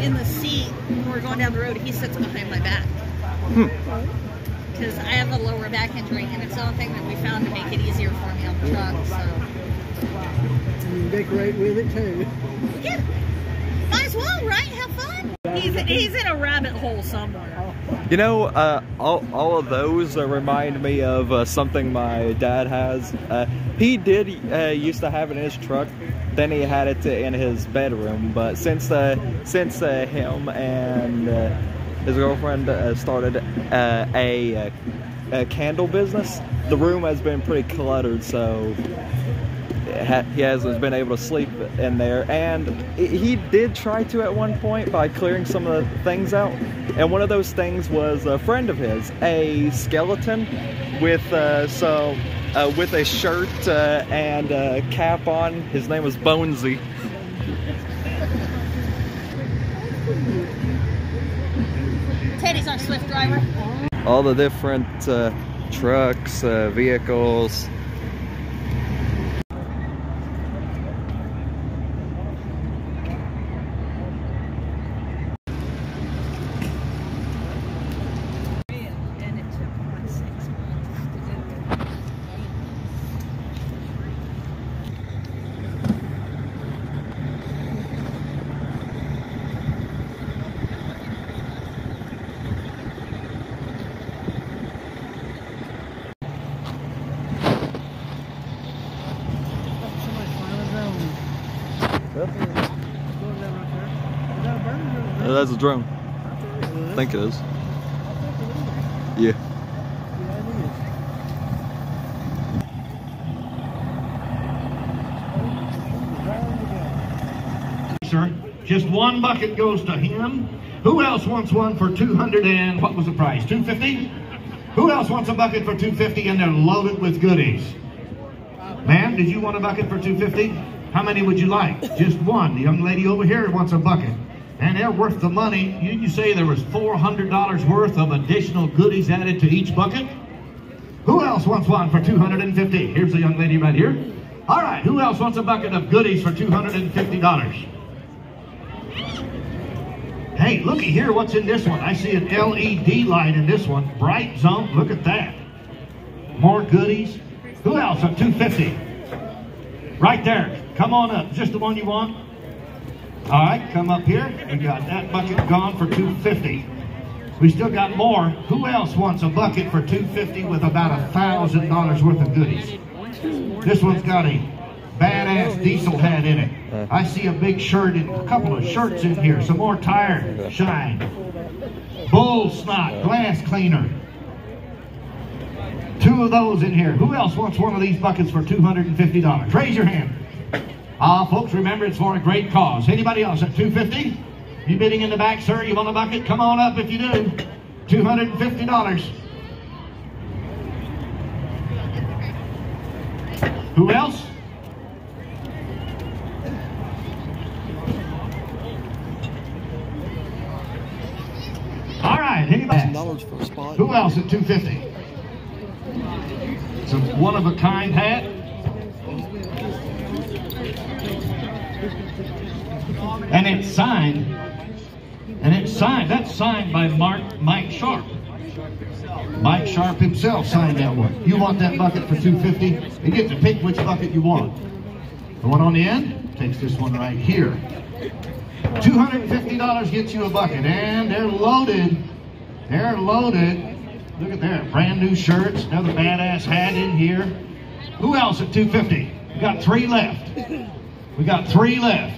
in the seat when we're going down the road, he sits behind my back. Because I have a lower back injury, and it's the only thing that we found to make it easier for me on the truck. So. And you decorate with it too. Yeah. Might as well, right? Have fun. He's in a rabbit hole somewhere. You know, all of those remind me of something my dad has. He did used to have it in his truck. Then he had it in his bedroom. But since him and his girlfriend started a candle business, the room has been pretty cluttered. So he hasn't been able to sleep in there, and he did try to at one point by clearing some of the things out, and one of those things was a friend of his, a skeleton with with a shirt and a cap on. His name was Bonesy. Teddy's our Swift driver. All the different trucks, vehicles. That's a drone. I think it is. Yeah. Sir, just one bucket goes to him. Who else wants one for 200 and what was the price? 250? Who else wants a bucket for 250 and they're loaded with goodies? Ma'am, did you want a bucket for 250? How many would you like? Just one. The young lady over here wants a bucket. And they're worth the money. You say there was $400 worth of additional goodies added to each bucket? Who else wants one for 250? Here's the young lady right here. All right, who else wants a bucket of goodies for $250? Hey, looky here, what's in this one? I see an LED light in this one. Bright zone, look at that. More goodies. Who else at 250? Right there. Come on up. Is this the one you want? All right, come up here. We got that bucket gone for $250. We still got more. Who else wants a bucket for $250 with about $1,000 worth of goodies? This one's got a badass diesel hat in it. I see a big shirt and a couple of shirts in here. Some more tire shine. Bull snot, glass cleaner. 2 of those in here. Who else wants one of these buckets for $250? Raise your hand. Folks, remember it's for a great cause. Anybody else at $250? You bidding in the back, sir? You want a bucket? Come on up if you do. $250. Who else? All right, anybody? Who else at $250? Some one-of-a-kind hat. And it's signed. That's signed by Mike Sharp. Mike Sharp himself signed that one. You want that bucket for $250? You get to pick which bucket you want. The one on the end takes this one right here. $250 gets you a bucket, and they're loaded. They're loaded. Look at that, brand new shirts, another badass hat in here. Who else at $250? We got 3 left. We got 3 left.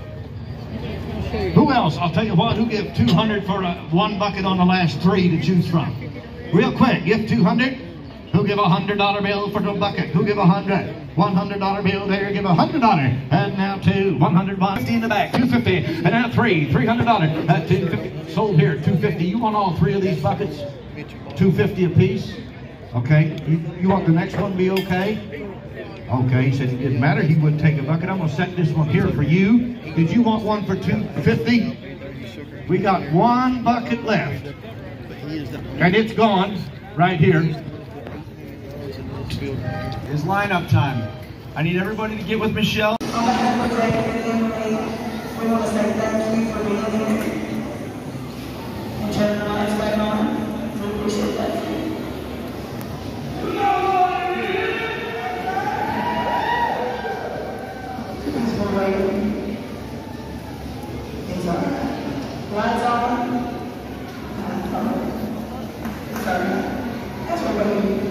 Who else? I'll tell you what, who give $200 for one bucket on the last 3 to choose from? Real quick, give $200. Who give $100 bill for the bucket? Who give $100? $100 bill there, give $100. And now 2, $150 in the back, $250. And now 3, $300. At $250. Sold here, $250. You want all 3 of these buckets? $250 a piece. Okay. You want the next one to be okay? Okay, he said it didn't matter. He wouldn't take a bucket. I'm going to set this one here for you. Did you want one for $250? We got 1 bucket left. And it's gone right here. It's lineup time. I need everybody to get with Michelle. we want to say thank you for being here and turning our lights back on. We appreciate that. Because we're waiting. It's all right. Lights on. Lights on. It's all right. As we're waiting.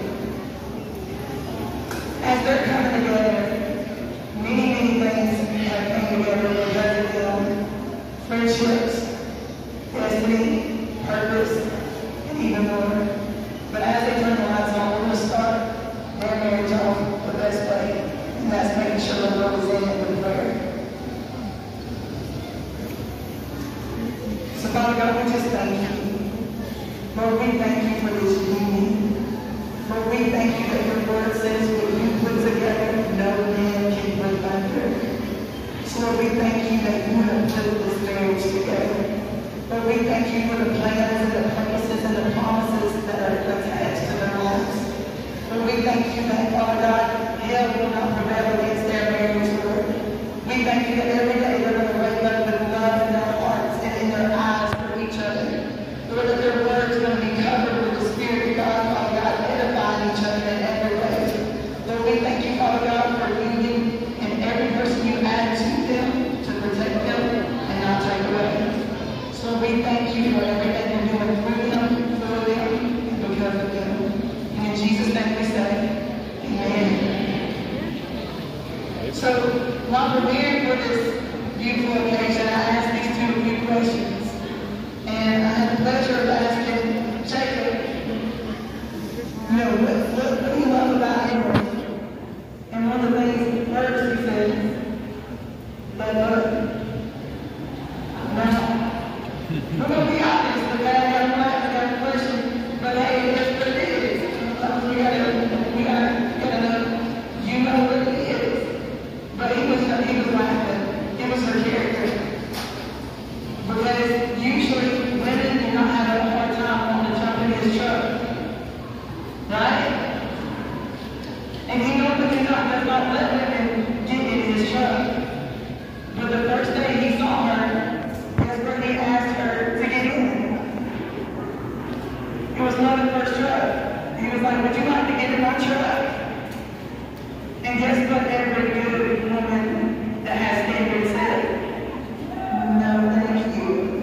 As they're coming together, many things have come together because of them. Friendships, destiny, purpose, and even more. But as they turn the lights on, we're going to start their marriage off the best way. And that's making sure the Lord is in it with prayer. So Father God, we just thank you. Lord, we thank you for this union. Lord, we thank you that your word says what you put together, no man can put under. So Lord, we thank you that you have put this marriage together. Lord, we thank you for the plans and the purposes and the promises that are attached to their lives. Lord, we thank you that, Father God, hell will not prevail against their marriage, Lord. We thank you that every day they're going to wake up with love in their hearts and in their eyes for each other. Lord, that their words are going to be covered with the Spirit of God, Father God, edifying each other in every way. Lord, we thank you, Father God, for union and every person you add to them to protect them and not take away. So we thank you for everything you're doing through them, for them, and because of them. And in Jesus' name we say, amen. So, while preparing for this beautiful occasion, I asked these two a few questions. And I had the pleasure of asking Jacob, you know, what do you love about him? And one of the things first he said, love. Now, we're going to be honest, the guy got a laugh, got a question, but hey, that's what it is. Sometimes we gotta know, you know what it is. But he was laughing. It was her character. Because usually women do not have a hard time wanting to jump in his truck. Right? And he normally does not let women get in his truck. But the first day he saw her, guess where he asked her to get in? It was not the first truck. He was like, would you like to get in my truck? And guess what every good woman that has standards said? No, thank you.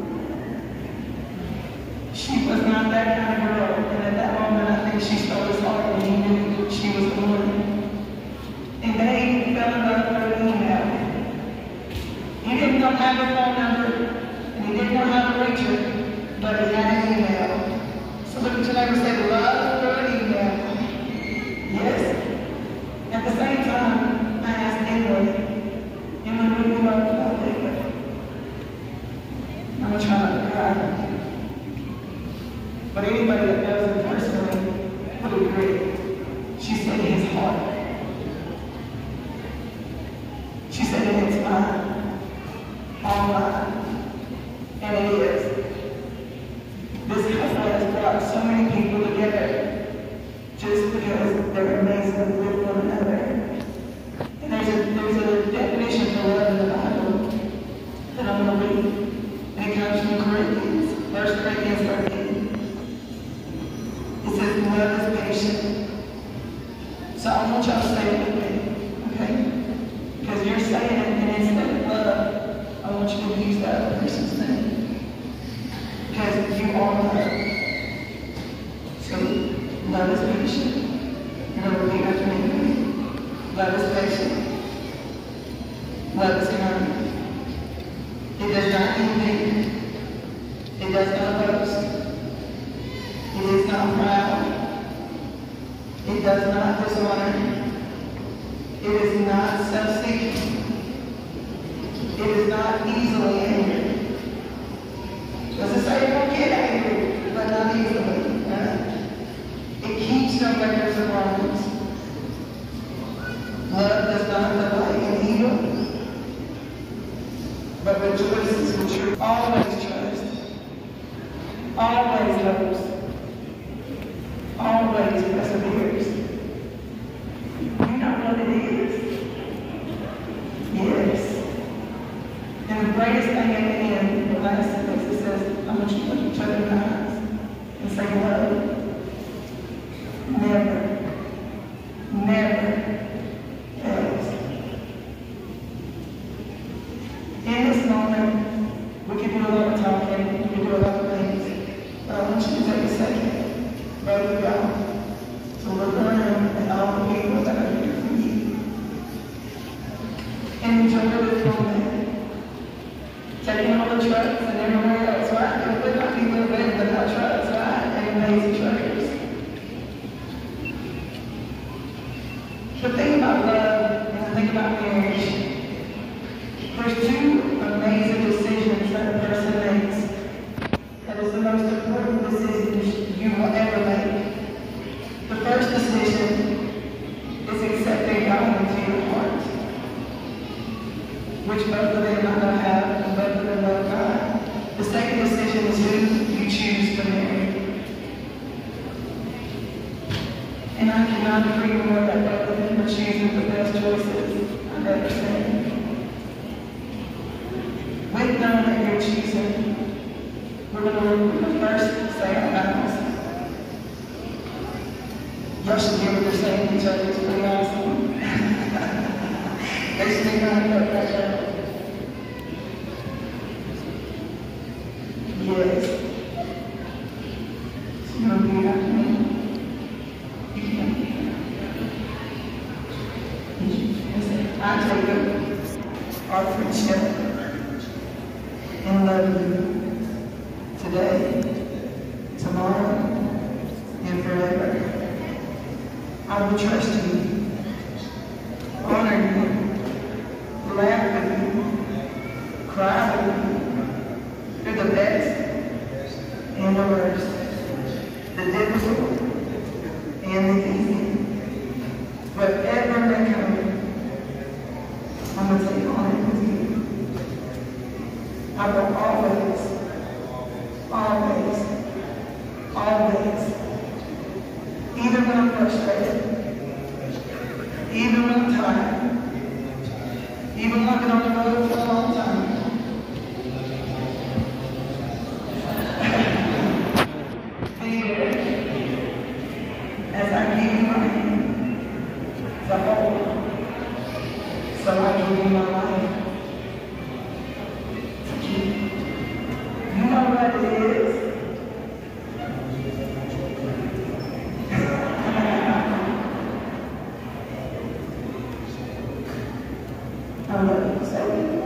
She was not that kind of girl. And at that moment, I think she stole his heart when he knew she was the one. And they fell in love through an email. He didn't have a phone number, and he didn't know how to reach her, but he had an email. So look at your neighbor and say, love through an email. Yes. At the same time, I asked Emily, what do you love about David? I'm going to try not to cry. But anybody that knows him personally would agree. She said his heart. She said it's mine. All mine. And it is. This couple has brought so many people together just because they're amazing with one another. And there's a definition for love in the Bible that I'm going to read. And it comes from Corinthians, 1 Corinthians 13. It says, love is patient. So I want y'all to say it with me, okay? Because you're saying it, and instead of love, I want you to use that other person's name. Because you are love. So love is patient. You're going to repeat after me. Love is patient. Love is kind. It does not envy. It does not boast. It is not proud. It does not dishonor. It is not self-seeking. It is not easily angered. Does it say it won't get angry, but not easily? It keeps no records of wrongs. Love does not delight in evil, but rejoices in truth. Always trust. Always hopes. Always perseveres. You know what it is? Yes. And the greatest thing at the end, the last sentence, it says, I want you to look each other in the eyes and say, love never, never fails. In this moment, we can do a lot of talking, we can do a lot of things, but I want you to take a second, both of y'all, to look around at all the people that are here for you. And enjoy this moment. Taking all the trucks and everywhere else, right? Because we're not people living without trucks, right? And amazing truckers. The thing about love and the thing about marriage, there's two amazing decisions that a person makes. That is the most important decision you will ever make. The first decision is accepting God into your heart, which both of them might not have, and both of them love God. The second decision is who you choose to marry. And I cannot agree more that both of them are choosing the best choices I've ever seen. With them that you're choosing, we're going to first say our vows. Y'all should hear what they're saying to each other. It's pretty awesome. They should be kind of right there. Yes. It's going to be after me. I take up our friendship and love you today, tomorrow, and forever. I will trust you, honor you, laugh with you, cry with you, through the best and the worst, the difficult and the easy. Whatever may come, I'm going to take on it with you. I will always, always, always, even when I'm frustrated, even when I'm tired, even when I've been on the road for a long time, be there as I give you my hand to hold. So I give you my life to keep. You know what it is? I love you so.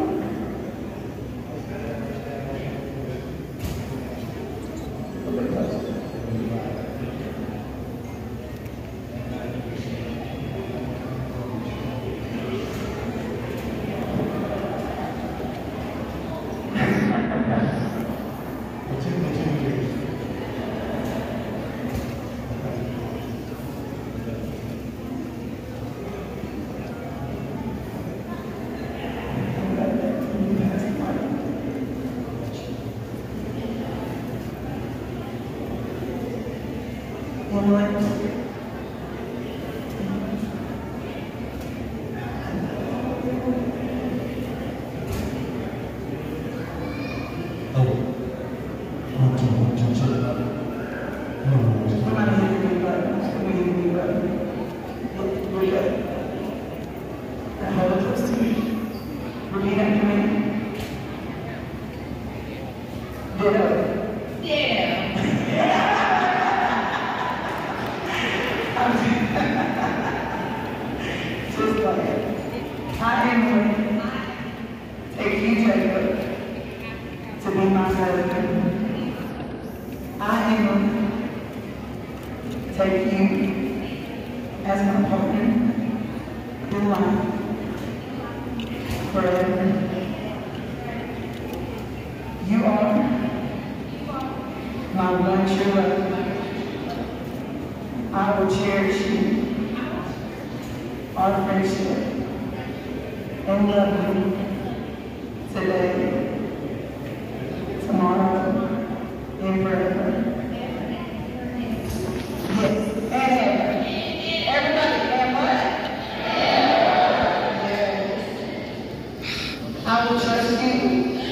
I will trust you.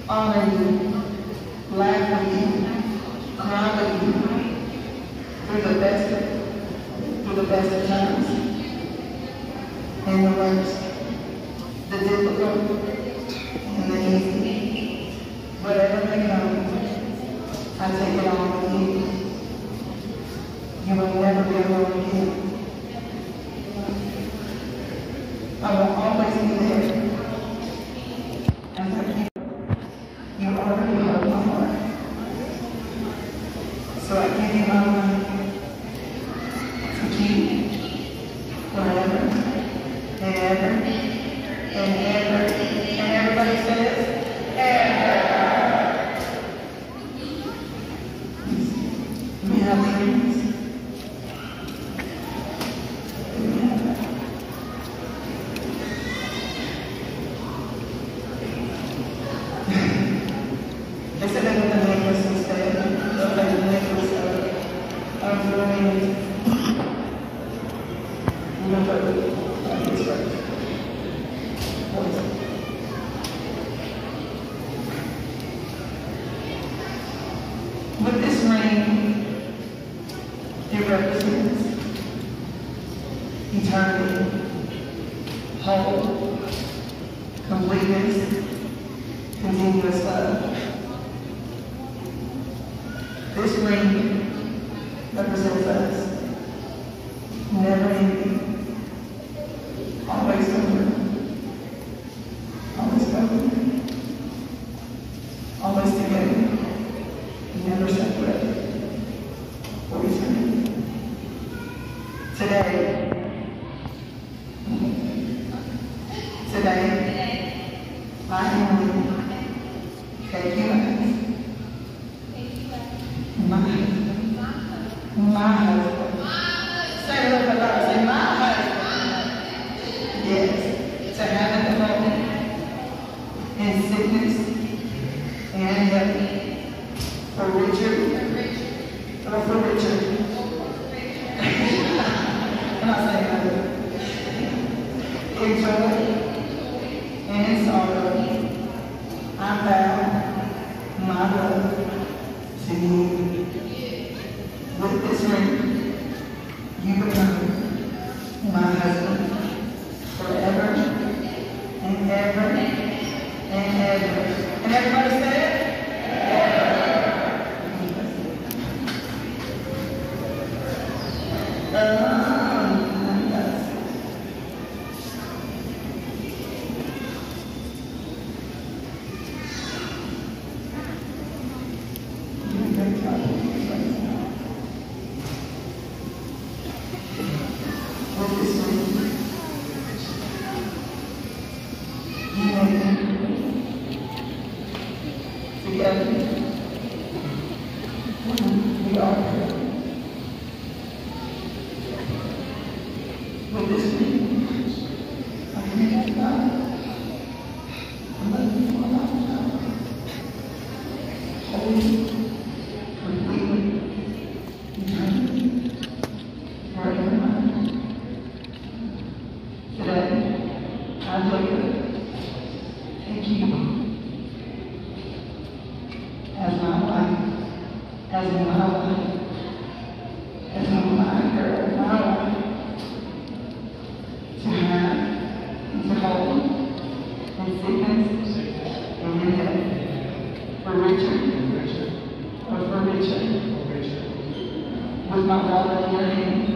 honor you, laugh with you, cry with you, through the best of times, and the worst, the difficult, and the easy. Whatever may come, I take it all with you. You will never be alone again. I will always be there. And for you, you already hold my heart. So I give you my life to keep forever and ever and ever. And everybody says, ever. We have dreams. With this ring, it represents eternity, whole, completeness, continuous love. This ring represents us, never ending, always over, always covered, always together. Never separate for eternity. Today, I am take you as my husband. Say it a little louder. Say my husband. Yes, to have it alone in sickness and health. For Richard, or for Richard. I'm not saying that. In joy and in sorrow, I vow my love to you. With this ring, you become my husband forever and ever and ever. And everybody say it? With my wallet in your hand.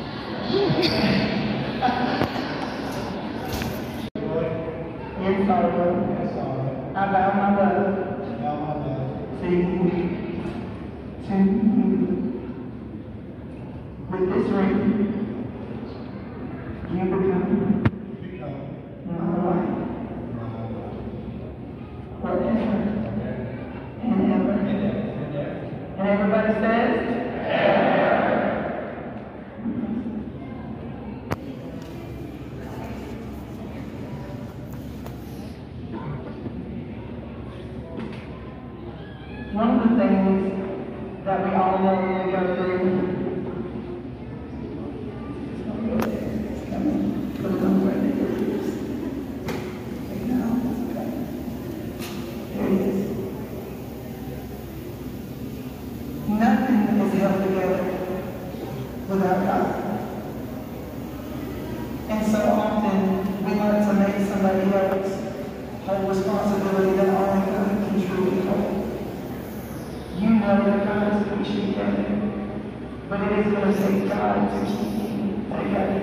In sorrow, I vow my love to you. With this ring, you become my wife forever and ever. And everybody says, one of the things that we all know when we go through, it's coming, put it on where it is. Right now, okay. There it is. hold responsibility that only God can truly hold. You know that God has put you together, but it is going to take God to keep you together.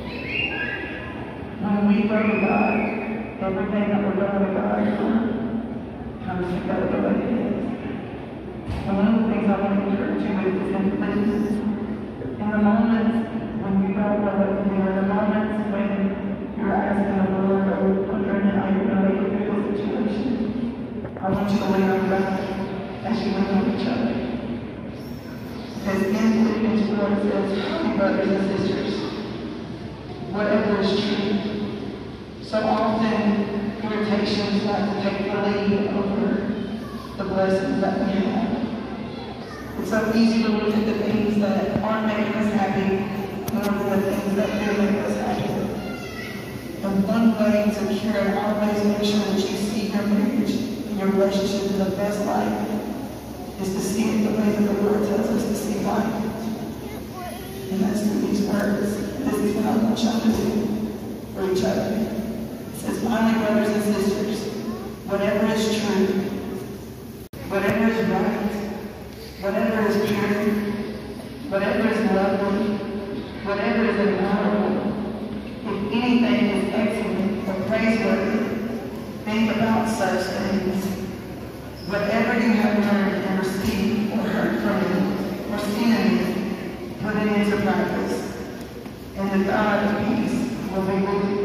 When we go to God, everything that we're going to God comes together the way it is. And one of the things I want to encourage you with is simply, in the moments when you don't know what to do, in the moments when you're asking the Lord or wondering how you're going to make it through the situation, I want you to lean on God as you lean on each other. Because in Philippians 4 it says, "Holy brothers and sisters, whatever is true." So often, irritations like to take the lead over the blessings that we have. It's so easy to look at the things that aren't making us happy more than the things that do make us happy. And one way to cure and always make sure that you see your marriage and your relationship in the best light is to see it the way that the Lord tells us to see life. And that's through these words. This is what I want y'all to do for each other. It says, "Finally, brothers and sisters, whatever is true, whatever is right, whatever is pure, whatever is lovely, whatever is admirable, if anything is excellent or praiseworthy, think about such things. Whatever you have learned and received or heard from me or seen in me, put it into practice, and the God of peace will be with you."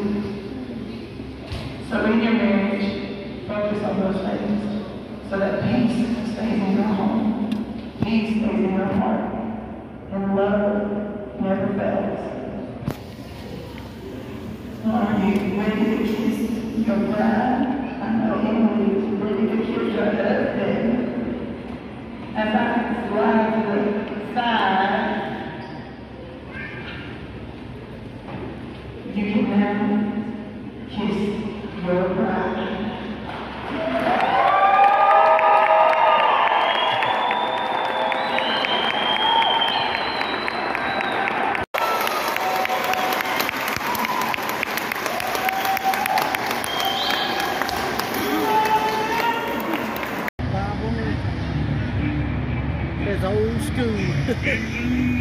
So in your marriage, focus on those things so that peace stays in your home, peace stays in your heart, and love never fails. Are you ready to kiss your bride? I know Emily is ready to kiss her husband. As I slide to the side, you can now kiss your bride. It's old school.